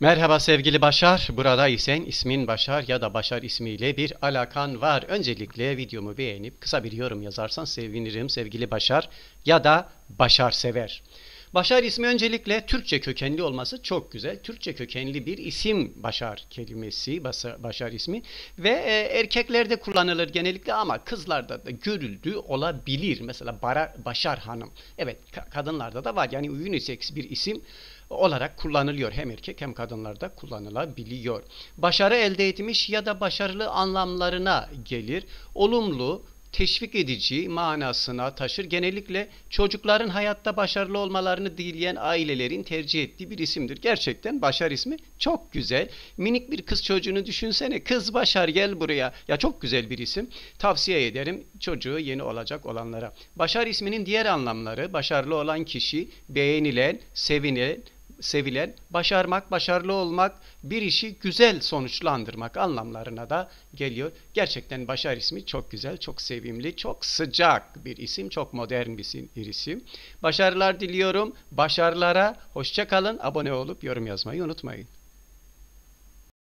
Merhaba sevgili Başar, burada isen ismin Başar ya da Başar ismiyle bir alakan var. Öncelikle videomu beğenip kısa bir yorum yazarsan sevinirim sevgili Başar ya da Başar sever. Başar ismi öncelikle Türkçe kökenli olması çok güzel. Türkçe kökenli bir isim Başar kelimesi, Başar ismi ve erkeklerde kullanılır genellikle ama kızlarda da görüldüğü olabilir. Mesela Başar Hanım. Evet, kadınlarda da var. Yani unisex bir isim olarak kullanılıyor. Hem erkek hem kadınlarda kullanılabiliyor. Başarı elde etmiş ya da başarılı anlamlarına gelir. Olumlu, teşvik edici manasına taşır. Genellikle çocukların hayatta başarılı olmalarını dileyen ailelerin tercih ettiği bir isimdir. Gerçekten Başar ismi çok güzel. Minik bir kız çocuğunu düşünsene. Kız Başar gel buraya. Ya çok güzel bir isim. Tavsiye ederim çocuğu yeni olacak olanlara. Başar isminin diğer anlamları başarılı olan kişi, beğenilen, sevilen, başarmak, başarılı olmak, bir işi güzel sonuçlandırmak anlamlarına da geliyor. Gerçekten Başar ismi çok güzel, çok sevimli, çok sıcak bir isim, çok modern bir isim. Başarılar diliyorum. Başarılara hoşça kalın. Abone olup yorum yazmayı unutmayın.